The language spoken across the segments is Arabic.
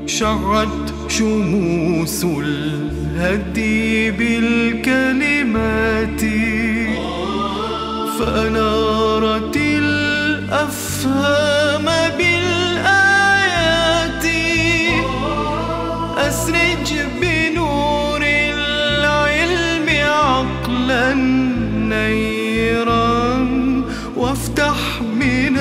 شعت شموس الهدي بالكلمات فأنارت الأفهام بالآيات. أسرج بنور العلم عقلا نيرا وافتح من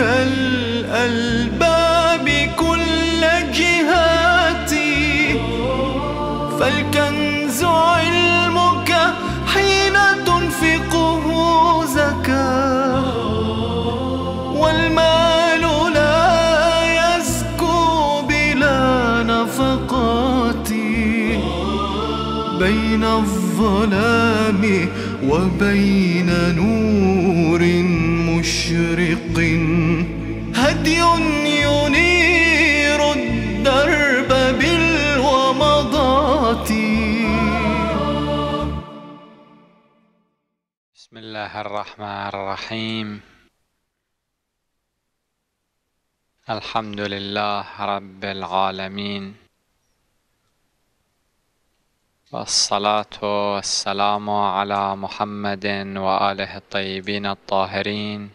الألباب كل جهاتي. فالكنز علمك حين تنفقه زكاة، والمال لا يزكو بلا نفقات. بين الظلام وبين نور مشرق هدي ينير الدرب بالومضات. بسم الله الرحمن الرحيم. الحمد لله رب العالمين، والصلاة والسلام على محمد وآله الطيبين الطاهرين،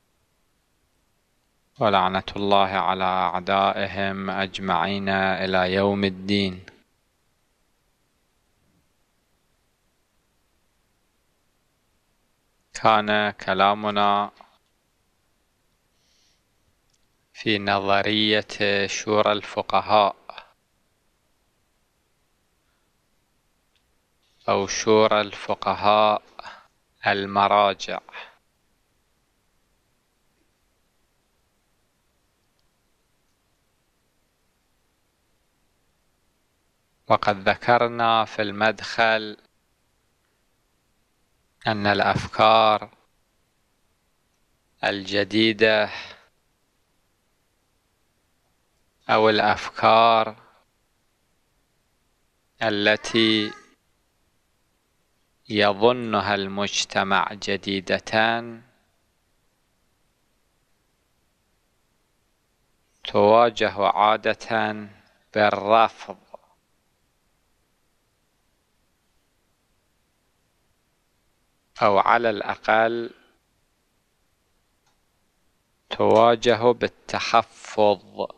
ولعنة الله على أعدائهم أجمعين إلى يوم الدين. كان كلامنا في نظرية شورى الفقهاء أو شورى الفقهاء المراجع. وقد ذكرنا في المدخل أن الأفكار الجديدة أو الأفكار التي يظنها المجتمع جديدة تواجه عادة بالرفض، أو على الأقل تواجه بالتحفظ،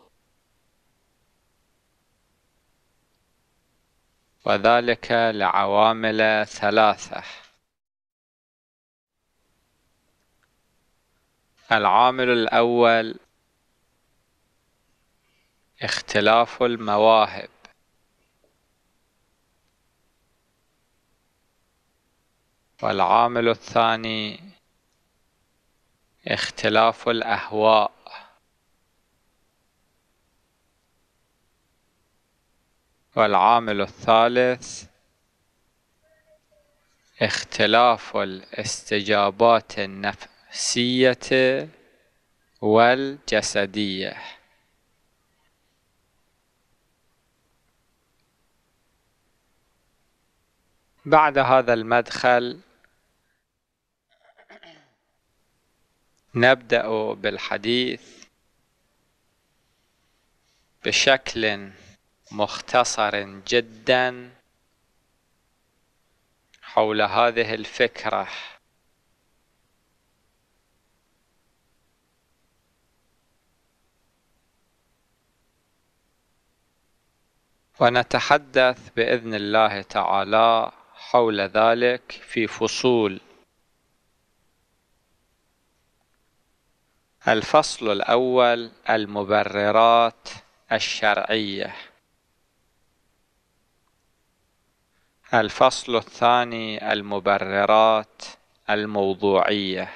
وذلك لعوامل ثلاثة. العامل الأول اختلاف المواهب، والعامل الثاني اختلاف الأهواء، والعامل الثالث اختلاف الاستجابات النفسية والجسدية. بعد هذا المدخل نبدأ بالحديث بشكل مختصر جدا حول هذه الفكرة. ونتحدث بإذن الله تعالى حول ذلك في فصول. الفصل الأول المبررات الشرعية. الفصل الثاني المبررات الموضوعية.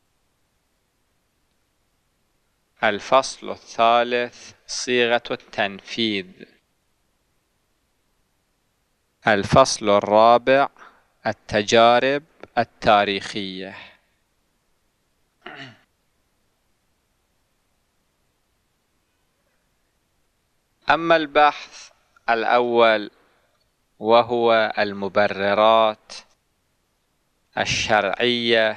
الفصل الثالث صيغة التنفيذ. الفصل الرابع التجارب التاريخية. أما البحث الأول وهو المبررات الشرعية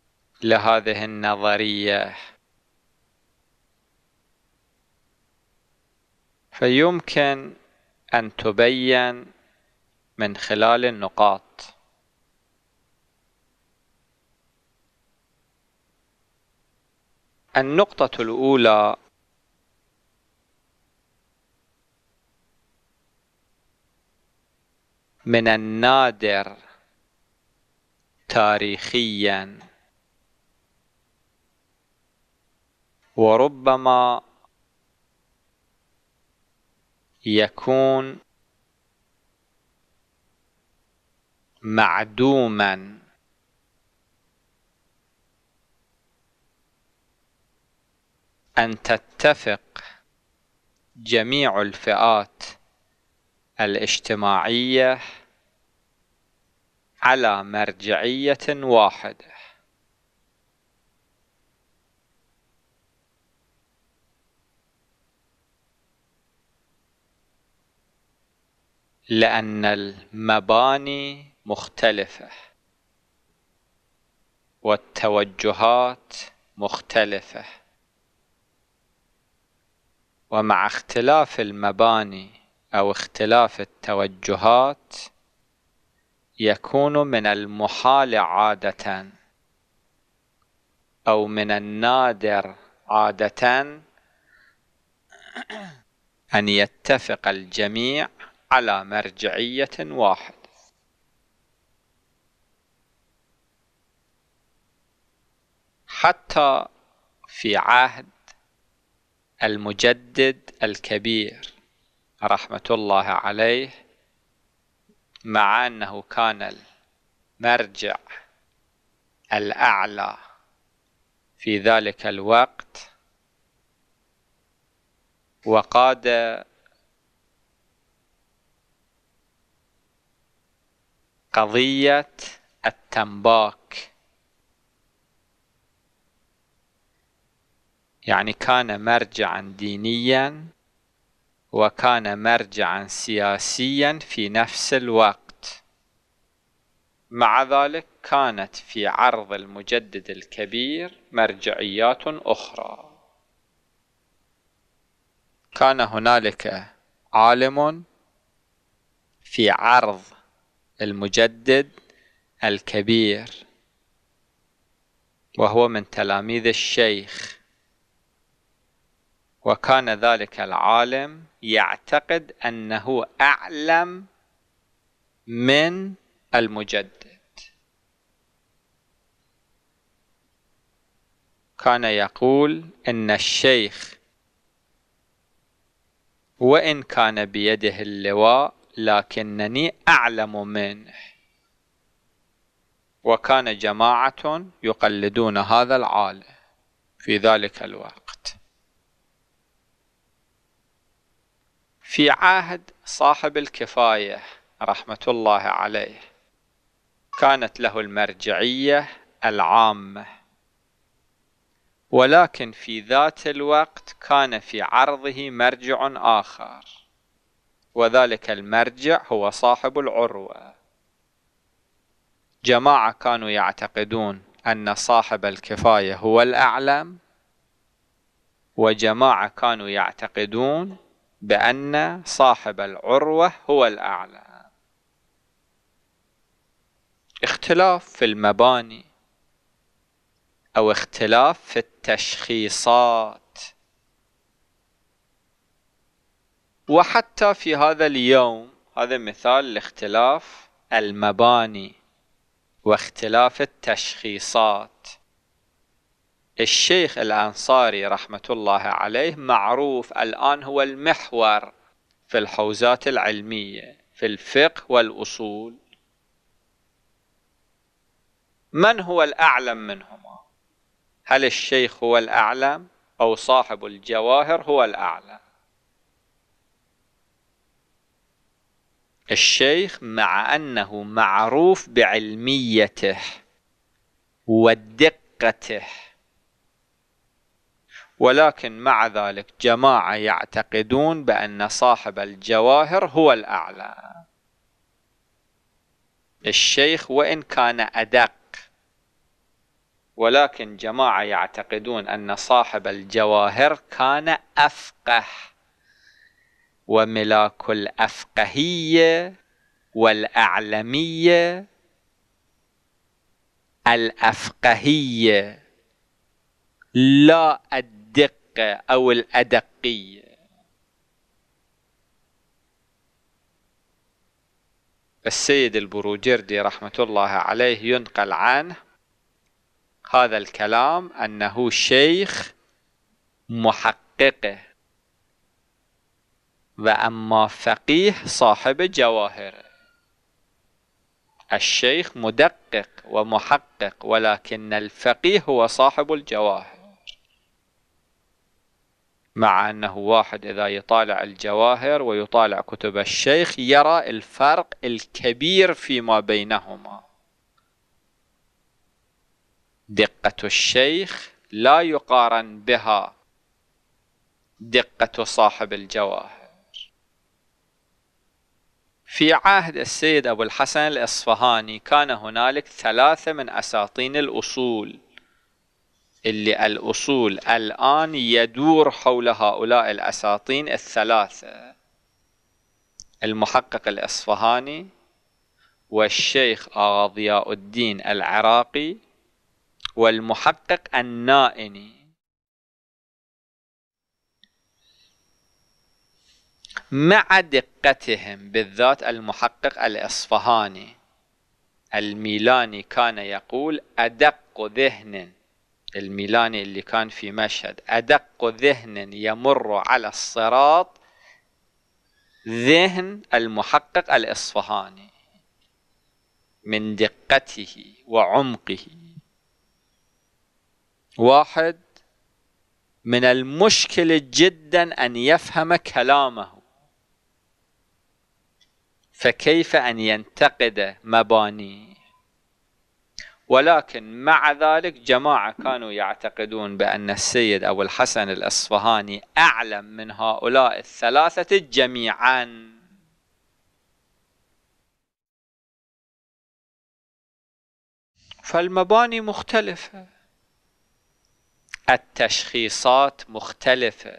لهذه النظرية، فيمكن أن تبين من خلال النقاط. النقطة الأولى: من النادر تاريخيا وربما يكون معدوما أن تتفق جميع الفئات الاجتماعية على مرجعية واحدة، لأن المباني مختلفة والتوجهات مختلفة، ومع اختلاف المباني أو اختلاف التوجهات يكون من المحال عادة أو من النادر عادة أن يتفق الجميع على مرجعية واحدة. حتى في عهد المجدد الكبير رحمة الله عليه، مع أنه كان المرجع الأعلى في ذلك الوقت وقاد قضية التنباك، يعني كان مرجعا دينيا وكان مرجعا سياسيا في نفس الوقت. مع ذلك كانت في عرض المجدد الكبير مرجعيات أخرى. كان هنالك عالم في عرض المجدد الكبير وهو من تلاميذ الشيخ، وكان ذلك العالم يعتقد أنه أعلم من المجدد. كان يقول إن الشيخ وإن كان بيده اللواء لكنني أعلم منه. وكان جماعة يقلدون هذا العالم في ذلك الوقت. في عهد صاحب الكفاية رحمة الله عليه كانت له المرجعية العامة، ولكن في ذات الوقت كان في عرضه مرجع آخر، وذلك المرجع هو صاحب العروة. جماعة كانوا يعتقدون أن صاحب الكفاية هو الأعلم، وجماعة كانوا يعتقدون بأن صاحب العروة هو الأعلى. اختلاف في المباني أو اختلاف في التشخيصات. وحتى في هذا اليوم هذا مثال لاختلاف المباني واختلاف التشخيصات. الشيخ الأنصاري رحمة الله عليه معروف الآن هو المحور في الحوزات العلمية في الفقه والأصول. من هو الأعلم منهما؟ هل الشيخ هو الأعلم أو صاحب الجواهر هو الأعلم؟ الشيخ مع أنه معروف بعلميته ودقته، ولكن مع ذلك جماعة يعتقدون بأن صاحب الجواهر هو الأعلى. الشيخ وإن كان أدق، ولكن جماعة يعتقدون أن صاحب الجواهر كان أفقه، وملاك الأفقهية والأعلمية. الأفقهية لا الدقة أو الأدقية. السيد البروجردي رحمة الله عليه ينقل عنه هذا الكلام أنه شيخ محققه، وأما فقيه صاحب جواهر. الشيخ مدقق ومحقق، ولكن الفقيه هو صاحب الجواهر. مع أنه واحد إذا يطالع الجواهر ويطالع كتب الشيخ يرى الفرق الكبير فيما بينهما. دقة الشيخ لا يقارن بها دقة صاحب الجواهر. في عهد السيد أبو الحسن الإصفهاني كان هنالك 3 من أساطين الأصول، اللي الأصول الآن يدور حول هؤلاء الأساطين 3: المحقق الإصفهاني، والشيخ آغا ضياء الدين العراقي، والمحقق النائني. مع دقتهم، بالذات المحقق الإصفهاني، الميلاني كان يقول أدق ذهن، الميلاني اللي كان في مشهد، أدق ذهن يمر على الصراط ذهن المحقق الإصفهاني من دقته وعمقه. واحد من المشكل جدا أن يفهم كلامه، فكيف أن ينتقد مبانيه؟ ولكن مع ذلك جماعة كانوا يعتقدون بأن السيد أبو الحسن الإصفهاني أعلم من هؤلاء 3 جميعا. فالمباني مختلفة، التشخيصات مختلفة،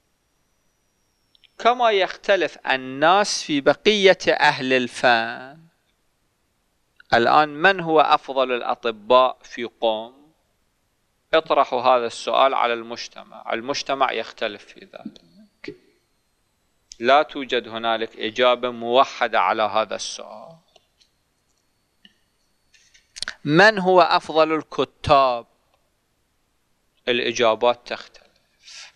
كما يختلف الناس في بقية أهل الفن. الآن من هو أفضل الأطباء في قوم؟ اطرحوا هذا السؤال على المجتمع، المجتمع يختلف في ذلك. لا توجد هنالك إجابة موحدة على هذا السؤال. من هو أفضل الكتاب؟ الإجابات تختلف.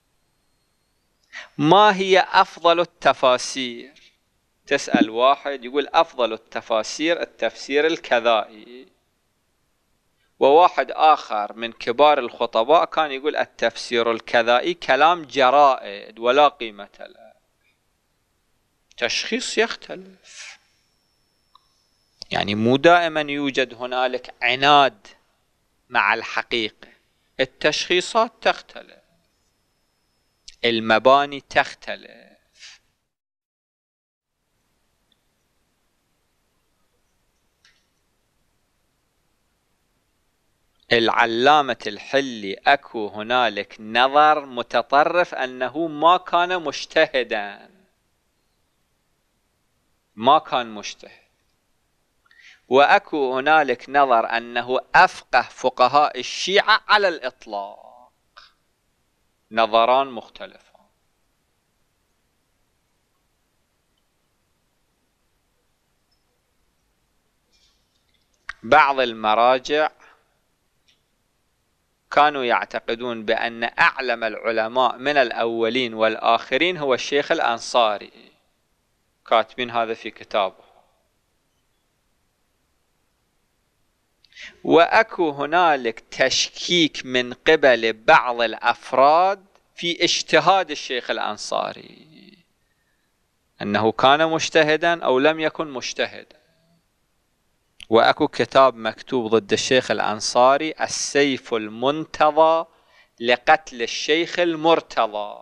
ما هي أفضل التفاسير؟ تسأل واحد يقول أفضل التفاسير التفسير الكذائي، وواحد آخر من كبار الخطباء كان يقول التفسير الكذائي كلام جرائد ولا قيمة له. تشخيص يختلف، يعني مو دائما يوجد هنالك عناد مع الحقيقة. التشخيصات تختلف، المباني تختلف. العلامة الحلي أكو هنالك نظر متطرف أنه ما كان مجتهدا، ما كان مجتهد. وأكو هنالك نظر أنه أفقه فقهاء الشيعة على الإطلاق. نظران مختلفان. بعض المراجع كانوا يعتقدون بأن أعلم العلماء من الأولين والآخرين هو الشيخ الأنصاري، كاتبين هذا في كتابه. وأكو هنالك تشكيك من قبل بعض الأفراد في اجتهاد الشيخ الأنصاري، أنه كان مجتهدا أو لم يكن مجتهدا. وأكو كتاب مكتوب ضد الشيخ الأنصاري، السيف المنتضى لقتل الشيخ المرتضى.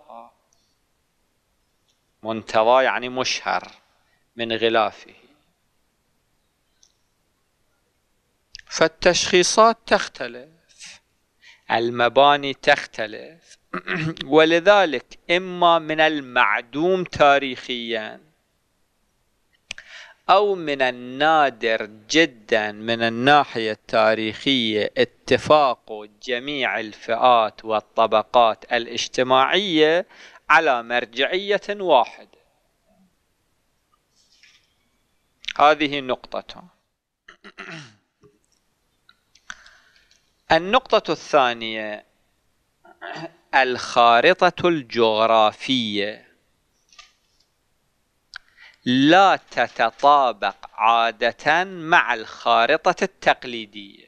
منتضى يعني مشهر من غلافه. فالتشخيصات تختلف، المباني تختلف. ولذلك إما من المعدوم تاريخيا أو من النادر جدا من الناحية التاريخية اتفاق جميع الفئات والطبقات الاجتماعية على مرجعية واحدة. هذه نقطة. النقطة الثانية الخارطة الجغرافية لا تتطابق عادة مع الخارطة التقليدية.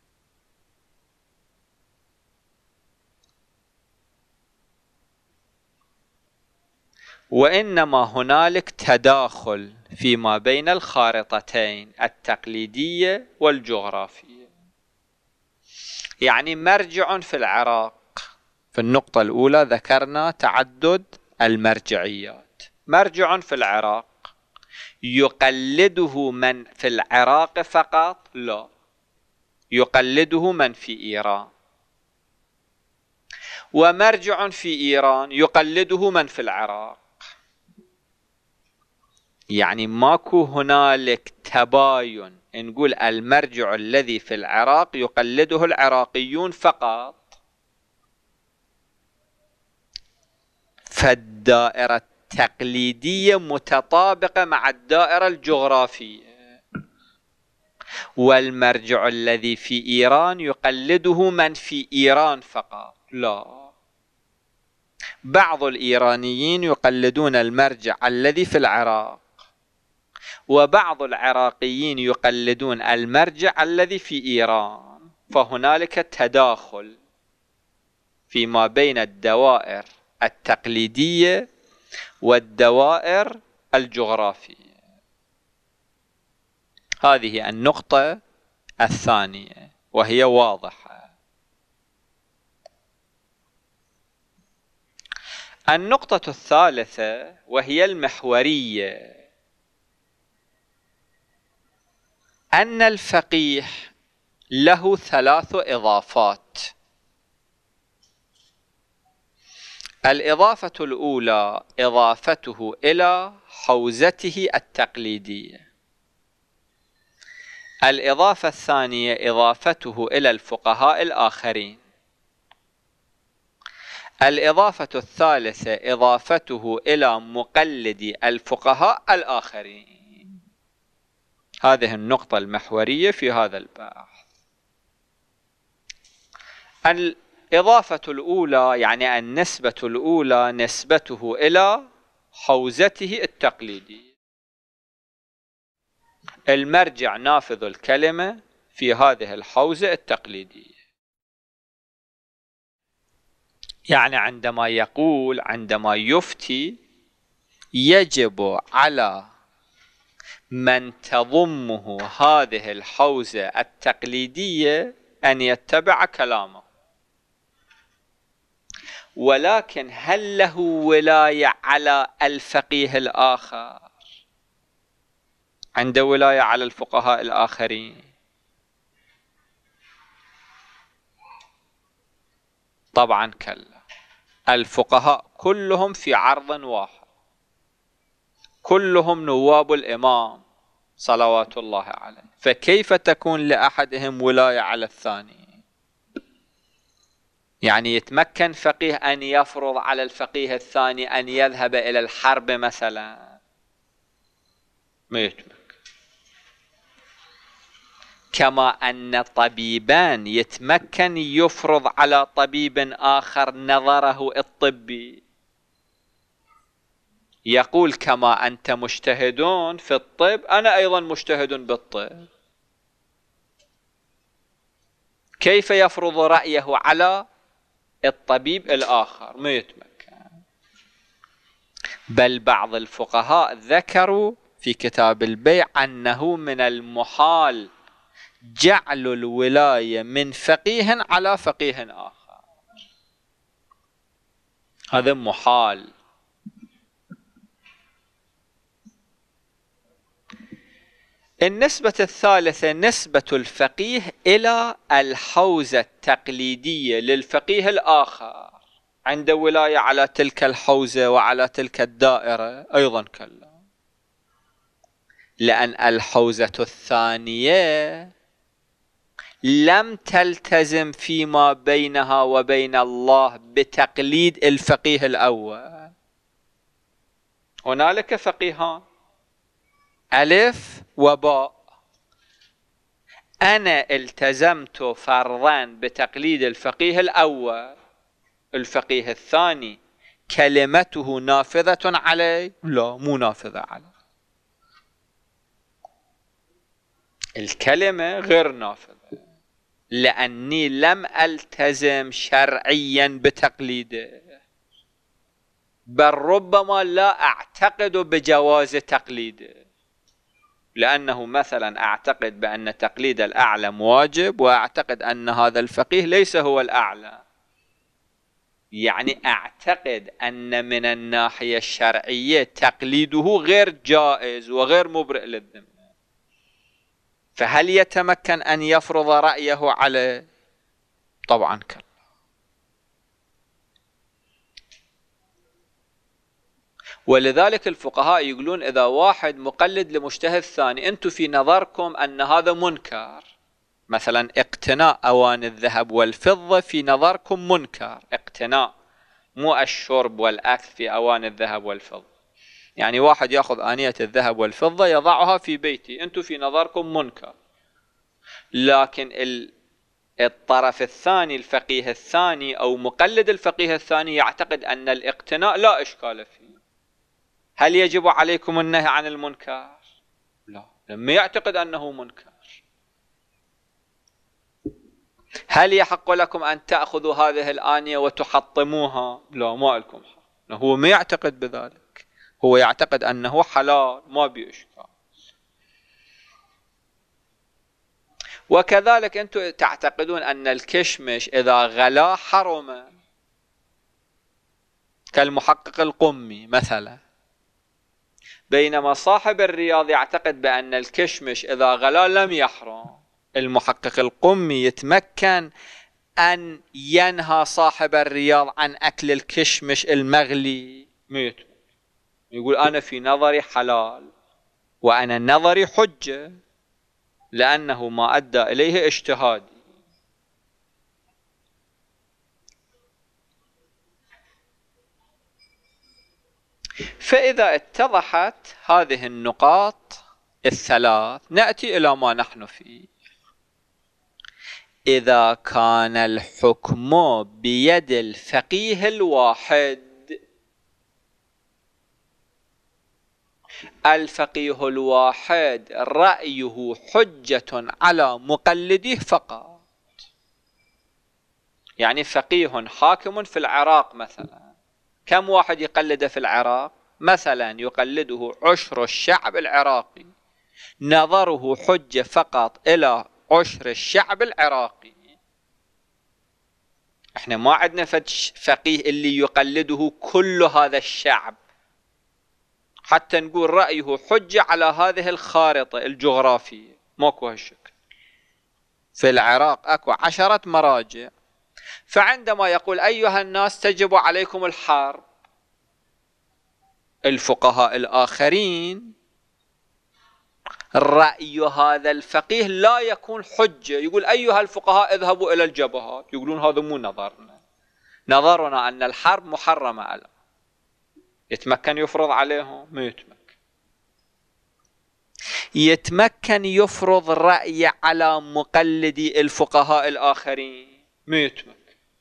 وإنما هنالك تداخل فيما بين الخارطتين التقليدية والجغرافية. يعني مرجع في العراق، في النقطة الأولى ذكرنا تعدد المرجعيات. مرجع في العراق يقلده من في العراق فقط؟ لا، يقلده من في إيران. ومرجع في إيران يقلده من في العراق. يعني ماكو هنالك تباين نقول المرجع الذي في العراق يقلده العراقيون فقط. فالدائرة التقليدية متطابقة مع الدائرة الجغرافية. والمرجع الذي في إيران يقلده من في إيران فقط؟ لا، بعض الإيرانيين يقلدون المرجع الذي في العراق، وبعض العراقيين يقلدون المرجع الذي في إيران. فهنالك تداخل فيما بين الدوائر التقليدية والدوائر الجغرافية. هذه النقطة الثانية وهي واضحة. النقطة الثالثة وهي المحورية، أن الفقيه له 3 إضافات. الإضافة الأولى إضافته إلى حوزته التقليدية. الإضافة الثانية إضافته إلى الفقهاء الآخرين. الإضافة الثالثة إضافته إلى مقلدي الفقهاء الآخرين. هذه النقطة المحورية في هذا البحث. الإضافة الأولى يعني النسبة الأولى نسبته إلى حوزته التقليدية. المرجع نافذ الكلمة في هذه الحوزة التقليدية. يعني عندما يفتي يجب على من تضمه هذه الحوزة التقليدية أن يتبع كلامه. ولكن هل له ولاية على الفقيه الآخر؟ عنده ولاية على الفقهاء الآخرين؟ طبعا كلا. الفقهاء كلهم في عرض واحد، كلهم نواب الإمام صلوات الله عليه، فكيف تكون لأحدهم ولاية على الثاني؟ يعني يتمكن فقيه أن يفرض على الفقيه الثاني أن يذهب إلى الحرب مثلا؟ ما يتمكن. كما أن طبيبان يتمكن يفرض على طبيب آخر نظره الطبي، يقول كما أنت مجتهدون في الطب أنا أيضا مجتهد بالطب. كيف يفرض رأيه على الطبيب الآخر؟ ما يتمكن. بل بعض الفقهاء ذكروا في كتاب البيع أنه من المحال جعل الولاية من فقيه على فقيه آخر. هذا محال. النسبة الثالثة نسبة الفقيه إلى الحوزة التقليدية للفقيه الآخر. عنده ولاية على تلك الحوزة وعلى تلك الدائرة؟ أيضا كلا، لأن الحوزة الثانية لم تلتزم فيما بينها وبين الله بتقليد الفقيه الأول. هنالك فقيهان ألف وباء، أنا التزمت فرضا بتقليد الفقيه الأول، الفقيه الثاني كلمته نافذة علي؟ لا، مو نافذة علي، الكلمة غير نافذة، لأني لم ألتزم شرعيا بتقليده، بل ربما لا أعتقد بجواز تقليده، لأنه مثلا أعتقد بأن تقليد الأعلم واجب، وأعتقد أن هذا الفقيه ليس هو الأعلم، يعني أعتقد أن من الناحية الشرعية تقليده غير جائز وغير مبرئ للذمة، فهل يتمكن أن يفرض رأيه عليه؟ طبعا كلا. ولذلك الفقهاء يقولون إذا واحد مقلد لمجتهد ثاني، أنتم في نظركم أن هذا منكر، مثلا اقتناء أواني الذهب والفضة في نظركم منكر، اقتناء مو الشرب والأكل في أواني الذهب والفضة، يعني واحد يأخذ آنية الذهب والفضة يضعها في بيتي، أنتم في نظركم منكر، لكن الطرف الثاني الفقيه الثاني أو مقلد الفقيه الثاني يعتقد أن الاقتناء لا إشكال فيه. هل يجب عليكم النهي عن المنكر؟ لا، لما يعتقد أنه منكر. هل يحق لكم أن تأخذوا هذه الآنية وتحطموها؟ لا، ما لكم حق، هو ما يعتقد بذلك، هو يعتقد أنه حلال ما بإشكال. وكذلك أنتم تعتقدون أن الكشمش إذا غلا حرم، كالمحقق القمي مثلا، بينما صاحب الرياض يعتقد بأن الكشمش إذا غلا لم يحرم. المحقق القمي يتمكن أن ينهى صاحب الرياض عن أكل الكشمش المغلي؟ ما يتمكن، يقول أنا في نظري حلال، وأنا نظري حجة، لأنه ما أدى إليه اجتهادي. فإذا اتضحت هذه النقاط الثلاث نأتي إلى ما نحن فيه. إذا كان الحكم بيد الفقيه الواحد، الفقيه الواحد رأيه حجة على مقلديه فقط، يعني فقيه حاكم في العراق مثلا، كم واحد يقلده في العراق؟ مثلا يقلده عشر الشعب العراقي، نظره حجة فقط إلى عشر الشعب العراقي. احنا ما عندنا فقيه اللي يقلده كل هذا الشعب حتى نقول رأيه حجة على هذه الخارطة الجغرافية، ماكو هالشكل. في العراق اكو 10 مراجع، فعندما يقول أيها الناس تجب عليكم الحرب، الفقهاء الآخرين رأي هذا الفقيه لا يكون حجة، يقول أيها الفقهاء اذهبوا إلى الجبهات، يقولون هذا مو نظرنا، نظرنا أن الحرب محرمة على، يتمكن يفرض عليهم؟ ما يتمكن. يتمكن يفرض رأي على مقلدي الفقهاء الآخرين؟ ما يتمكن،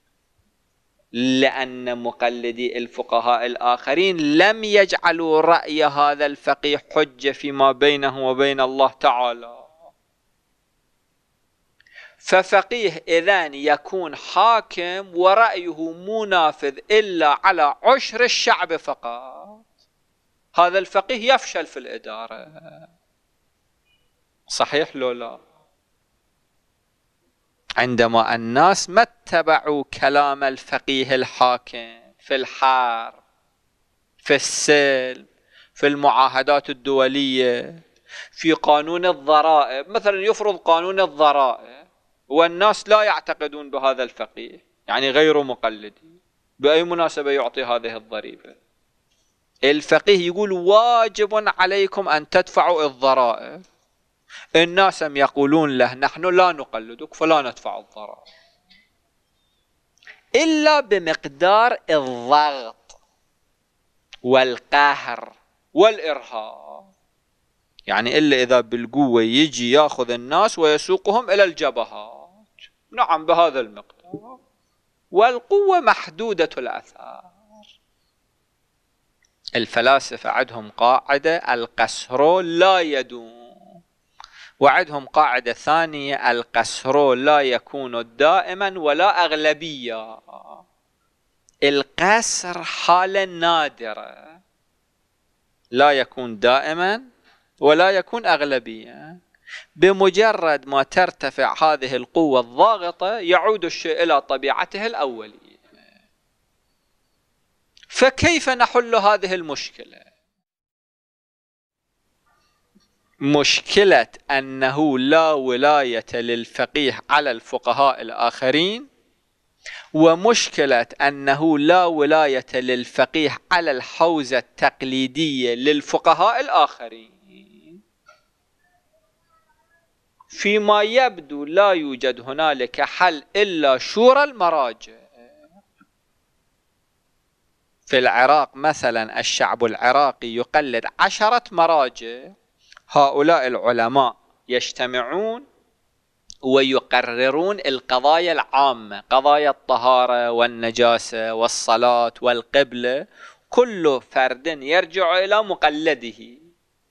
لأن مقلدي الفقهاء الآخرين لم يجعلوا رأي هذا الفقيه حجة فيما بينه وبين الله تعالى. ففقيه إذن يكون حاكم ورأيه مو نافذ إلا على عشر الشعب فقط، هذا الفقيه يفشل في الإدارة. صحيح لو لا؟ عندما الناس ما اتبعوا كلام الفقيه الحاكم في الحرب، في السلم، في المعاهدات الدولية، في قانون الضرائب مثلا، يفرض قانون الضرائب والناس لا يعتقدون بهذا الفقيه، يعني غير مقلدين، بأي مناسبة يعطي هذه الضريبة؟ الفقيه يقول واجب عليكم أن تدفعوا الضرائب. الناس يقولون له نحن لا نقلدك فلا ندفع الضرائب إلا بمقدار الضغط والقهر والإرهاب، يعني إلا إذا بالقوة يجي يأخذ الناس ويسوقهم إلى الجبهات، نعم بهذا المقدار، والقوة محدودة الأثار. الفلاسفة عندهم قاعدة القسر لا يدوم، وعندهم قاعدة ثانية القسر لا يكون دائما ولا أغلبية. القسر حالة نادرة، لا يكون دائما ولا يكون أغلبية. بمجرد ما ترتفع هذه القوة الضاغطة يعود الشيء إلى طبيعته الأولية. فكيف نحل هذه المشكلة؟ مشكلة أنه لا ولاية للفقيه على الفقهاء الآخرين، ومشكلة أنه لا ولاية للفقيه على الحوزة التقليدية للفقهاء الآخرين. فيما يبدو لا يوجد هنالك حل إلا شورى المراجع. في العراق مثلا الشعب العراقي يقلد 10 مراجع، هؤلاء العلماء يجتمعون ويقررون القضايا العامة، قضايا الطهارة والنجاسة والصلاة والقبلة، كل فرد يرجع إلى مقلده.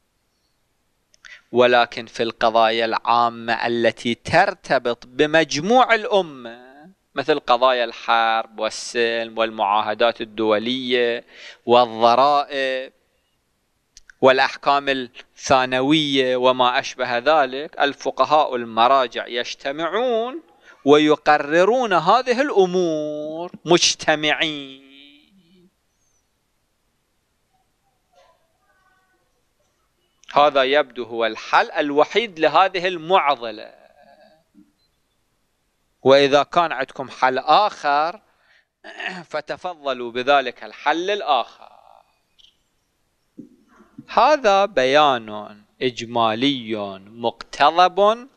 ولكن في القضايا العامة التي ترتبط بمجموع الأمة مثل قضايا الحرب والسلم والمعاهدات الدولية والضرائب والأحكام الثانوية وما أشبه ذلك، الفقهاء المراجع يجتمعون ويقررون هذه الأمور مجتمعين. هذا يبدو هو الحل الوحيد لهذه المعضلة. وإذا كان عندكم حل آخر فتفضلوا بذلك الحل الآخر. هذا بيان إجمالي مقتضب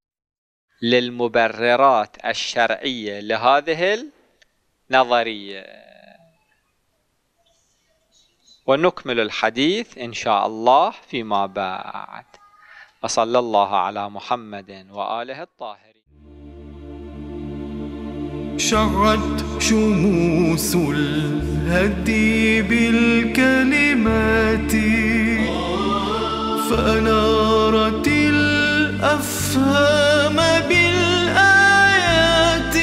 للمبررات الشرعية لهذه النظرية، ونكمل الحديث إن شاء الله فيما بعد. وصلى الله على محمد وآله الطاهرين. شعت شموس الهدي بالكلمات فأنارت الأفهام بالآيات.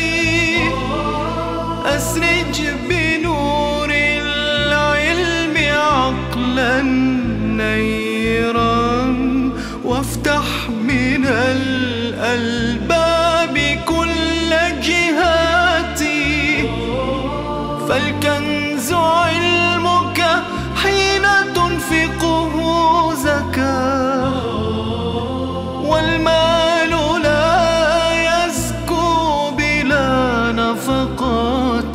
أسرج بنور العلم عقلا نيرا وافتح من الألباب كل جهاتي. فالكنز علمك حين تنفقه زكاة، والمال لا يزكو بلا نفقات.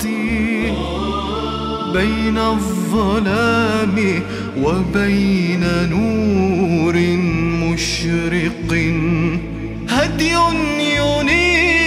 بين الظلام وبين نور مشرق هدي ينير